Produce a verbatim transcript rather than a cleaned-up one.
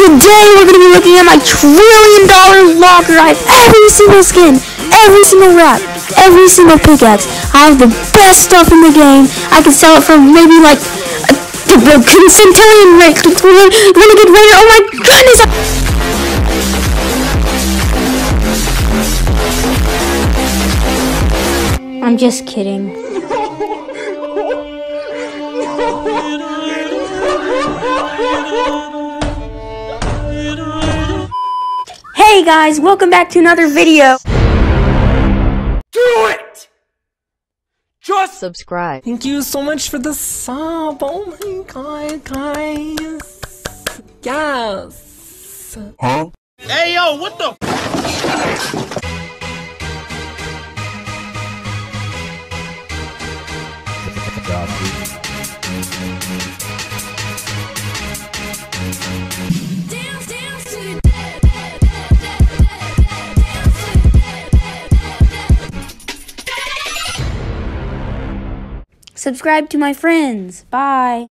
Today we're going to be looking at my trillion dollar locker. I have every single skin, every single wrap, every single pickaxe. I have the best stuff in the game. I can sell it for maybe like a, a, a centillion rate. Renegade Raider. Oh my goodness! I'm just kidding. Hey guys, welcome back to another video. Do it! Just subscribe. Thank you so much for the sub. Oh my god, guys. Yes. Huh? Hey yo, what the? Subscribe to my friends. Bye.